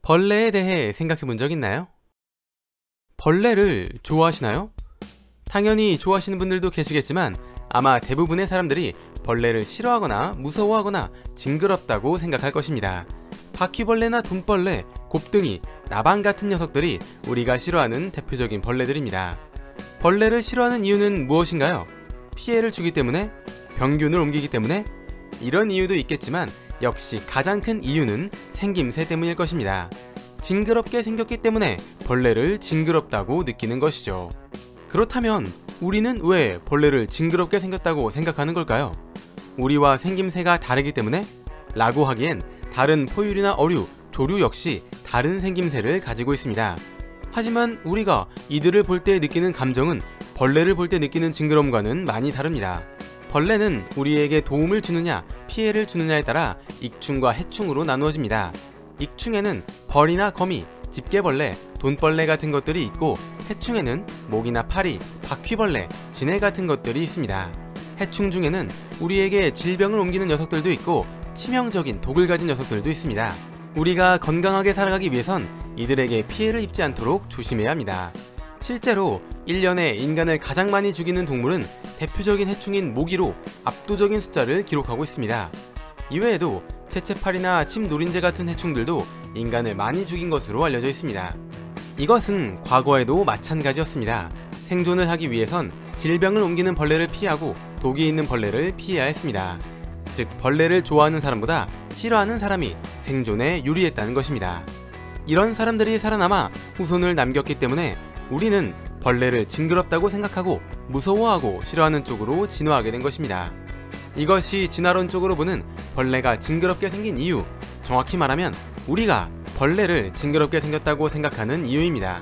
벌레에 대해 생각해 본 적 있나요? 벌레를 좋아하시나요? 당연히 좋아하시는 분들도 계시겠지만 아마 대부분의 사람들이 벌레를 싫어하거나 무서워하거나 징그럽다고 생각할 것입니다. 바퀴벌레나 돈벌레, 곱등이, 나방 같은 녀석들이 우리가 싫어하는 대표적인 벌레들입니다. 벌레를 싫어하는 이유는 무엇인가요? 피해를 주기 때문에? 병균을 옮기기 때문에? 이런 이유도 있겠지만 역시 가장 큰 이유는 생김새 때문일 것입니다. 징그럽게 생겼기 때문에 벌레를 징그럽다고 느끼는 것이죠. 그렇다면 우리는 왜 벌레를 징그럽게 생겼다고 생각하는 걸까요? 우리와 생김새가 다르기 때문에? 라고 하기엔 다른 포유류나 어류, 조류 역시 다른 생김새를 가지고 있습니다. 하지만 우리가 이들을 볼 때 느끼는 감정은 벌레를 볼 때 느끼는 징그러움과는 많이 다릅니다. 벌레는 우리에게 도움을 주느냐 피해를 주느냐에 따라 익충과 해충으로 나누어집니다. 익충에는 벌이나 거미, 집게벌레, 돈벌레 같은 것들이 있고 해충에는 모기나 파리, 바퀴벌레, 지네 같은 것들이 있습니다. 해충 중에는 우리에게 질병을 옮기는 녀석들도 있고 치명적인 독을 가진 녀석들도 있습니다. 우리가 건강하게 살아가기 위해선 이들에게 피해를 입지 않도록 조심해야 합니다. 실제로 1년에 인간을 가장 많이 죽이는 동물은 대표적인 해충인 모기로 압도적인 숫자를 기록하고 있습니다. 이외에도 채채파리나 침노린재 같은 해충들도 인간을 많이 죽인 것으로 알려져 있습니다. 이것은 과거에도 마찬가지였습니다. 생존을 하기 위해선 질병을 옮기는 벌레를 피하고 독이 있는 벌레를 피해야 했습니다. 즉 벌레를 좋아하는 사람보다 싫어하는 사람이 생존에 유리했다는 것입니다. 이런 사람들이 살아남아 후손을 남겼기 때문에 우리는 벌레를 징그럽다고 생각하고 무서워하고 싫어하는 쪽으로 진화하게 된 것입니다. 이것이 진화론적으로 보는 벌레가 징그럽게 생긴 이유, 정확히 말하면 우리가 벌레를 징그럽게 생겼다고 생각하는 이유입니다.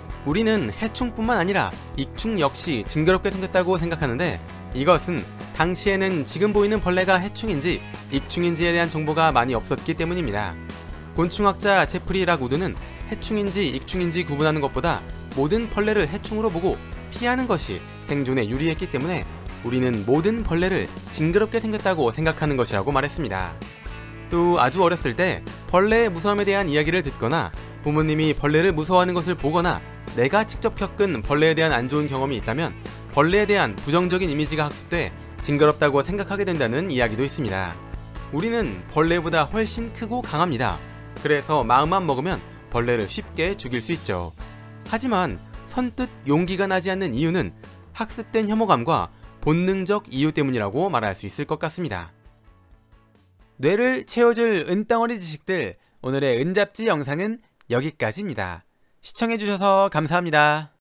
우리는 해충뿐만 아니라 익충 역시 징그럽게 생겼다고 생각하는데 이것은 당시에는 지금 보이는 벌레가 해충인지 익충인지에 대한 정보가 많이 없었기 때문입니다. 곤충학자 제프리 락우드는 해충인지 익충인지 구분하는 것보다 모든 벌레를 해충으로 보고 피하는 것이 생존에 유리했기 때문에 우리는 모든 벌레를 징그럽게 생겼다고 생각하는 것이라고 말했습니다. 또 아주 어렸을 때 벌레의 무서움에 대한 이야기를 듣거나 부모님이 벌레를 무서워하는 것을 보거나 내가 직접 겪은 벌레에 대한 안 좋은 경험이 있다면 벌레에 대한 부정적인 이미지가 학습돼 징그럽다고 생각하게 된다는 이야기도 있습니다. 우리는 벌레보다 훨씬 크고 강합니다. 그래서 마음만 먹으면 벌레를 쉽게 죽일 수 있죠. 하지만 선뜻 용기가 나지 않는 이유는 학습된 혐오감과 본능적 이유 때문이라고 말할 수 있을 것 같습니다. 뇌를 채워줄 은덩어리 지식들, 오늘의 은잡지 영상은 여기까지입니다. 시청해주셔서 감사합니다.